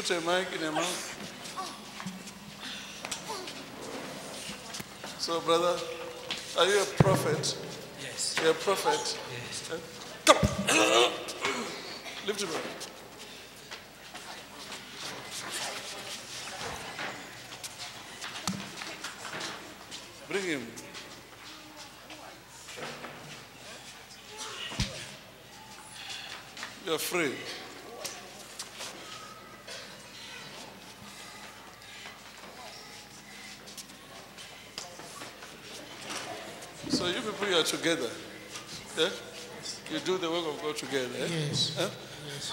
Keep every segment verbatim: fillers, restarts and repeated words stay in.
Put a mic in your mouth. So, brother, are you a prophet? Yes. You're a prophet? Yes. Eh? Come on. Lift him up. Bring him. You're free. So you people, you are together. Yeah? You do the work of God together. Eh? Yes. Huh? Yes.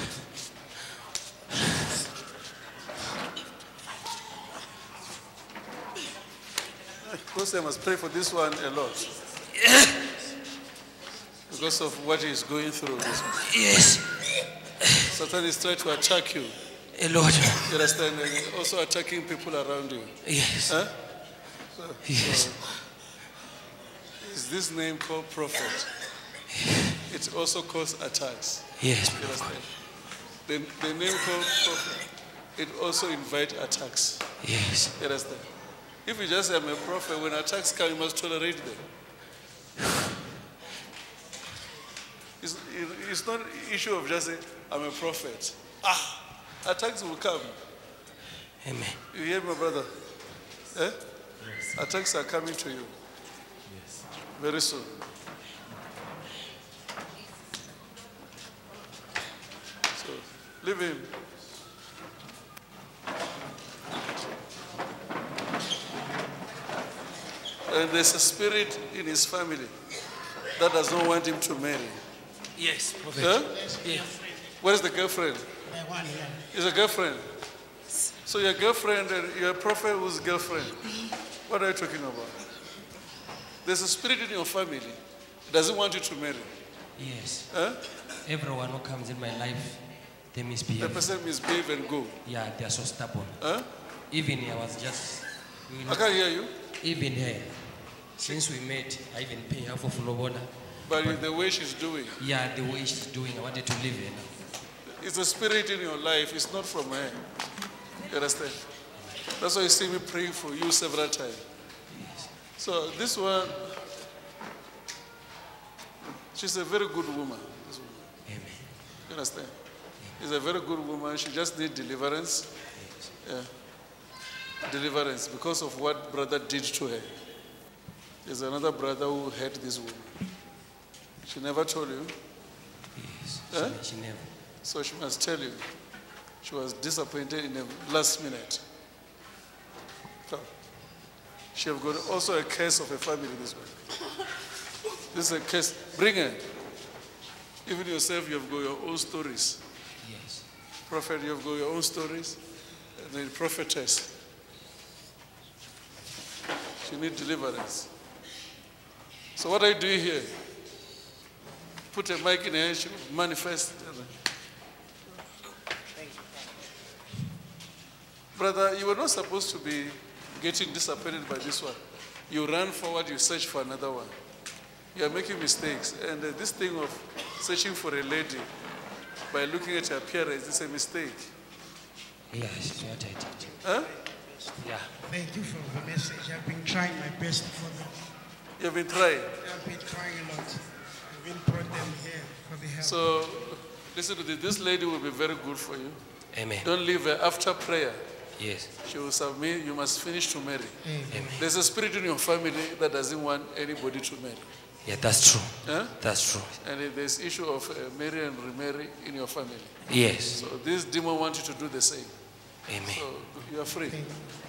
Because I must pray for this one a lot. Because of what he is going through. This one. Yes. Satan is trying to attack you. A lot. You understand? And also attacking people around you. Yes. Huh? So, Yes. so, is this name called prophet? It also causes attacks. Yes. You understand? The, the name called prophet, it also invites attacks. Yes. You understand? If you just say I'm a prophet, when attacks come, you must tolerate them. It's, it, it's not an issue of just saying I'm a prophet. Ah, attacks will come. Amen. You hear my brother? Eh? Yes. Attacks are coming to you. Yes. Very soon. So, leave him. And there's a spirit in his family that does not want him to marry. Yes, prophet. Huh? Yes. Where is the girlfriend? My one, yeah. Is a girlfriend. So your girlfriend and your prophet whose girlfriend. What are you talking about? There's a spirit in your family. It doesn't want you to marry. Yes. Huh? Everyone who comes in my life, they The misbehave. person misbehave and go. Yeah, they are so stubborn. Huh? Even I was just, you know, I can't hear you. even here, since we met, I even pay her for Fuloboda. But in the way she's doing, Yeah, the way she's doing, I wanted to leave her now. it's a spirit in your life. It's not from her. You understand? That's why you see me praying for you several times. Yes. So this one, she's a very good woman. This woman. Amen. You understand? She's a very good woman. She just needs deliverance. Yes. Yeah. Deliverance because of what brother did to her. There's another brother who had this woman. She never told you. Yes. Huh? She, she never. So she must tell you. She was disappointed in the last minute. So, she have got also a case of a family this way. This is a case. Bring her. Even yourself, you have got your own stories. Yes. Prophet, you have got your own stories. And then prophetess. She needs deliverance. So what are you doing here? Put a mic in her hand, she will manifest. Brother, you were not supposed to be getting disappointed by this one. You run forward, you search for another one. You are making mistakes. And uh, this thing of searching for a lady by looking at her appearance is a mistake. Yes, it's what I did. Huh? Yeah. Thank you for the message. I've been trying my best for them. You've been trying. I've been trying a lot. I've been brought them here for the help. So, listen to this. This lady will be very good for you. Amen. Don't leave her after prayer. Yes. She will submit. You must finish to marry. Amen. Amen. There's a spirit in your family that doesn't want anybody to marry. Yeah, that's true. Huh? That's true. And there's issue of uh, marry and remarry in your family. Yes. So this demon wants you to do the same. Amen. So you are free. Thank you.